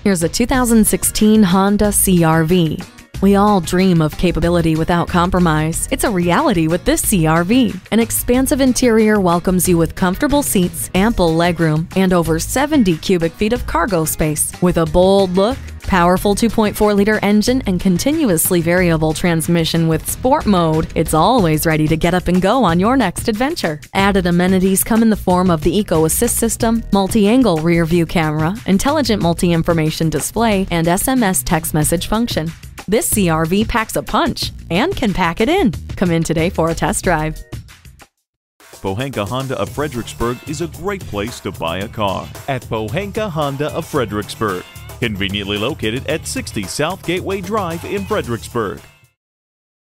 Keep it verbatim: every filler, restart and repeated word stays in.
Here's a two thousand sixteen Honda C R V. We all dream of capability without compromise. It's a reality with this C R V. An expansive interior welcomes you with comfortable seats, ample legroom, and over seventy cubic feet of cargo space. With a bold look, powerful two point four liter engine, and continuously variable transmission with sport mode, it's always ready to get up and go on your next adventure. Added amenities come in the form of the Eco Assist system, multi-angle rear view camera, intelligent multi-information display, and S M S text message function. This C R V packs a punch and can pack it in. Come in today for a test drive. Pohanka Honda of Fredericksburg is a great place to buy a car. At Pohanka Honda of Fredericksburg, conveniently located at sixty South Gateway Drive in Fredericksburg.